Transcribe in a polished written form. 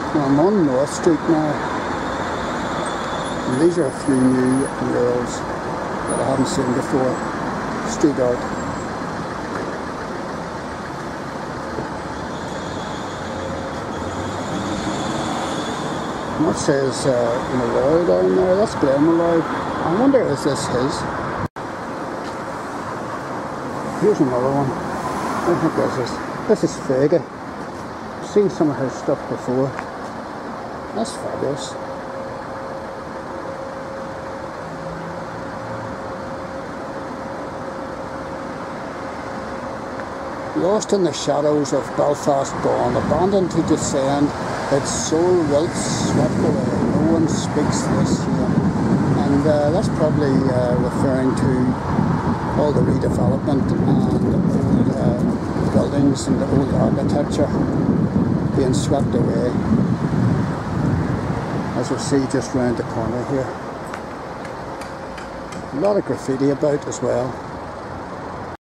I'm on North Street now, and these are a few new murals that I haven't seen before. Street art. And that says Molloy down there. That's Glen Molloy. I wonder, is this his? Here's another one. I think this is Faigy. I've seen some of her stuff before. That's fabulous. Lost in the shadows of Belfast gone, abandoned to descend, its soul wilts swept away. No one speaks this here. And that's probably referring to all the redevelopment and old buildings and the old architecture being swept away, as we see just round the corner here. A lot of graffiti about as well.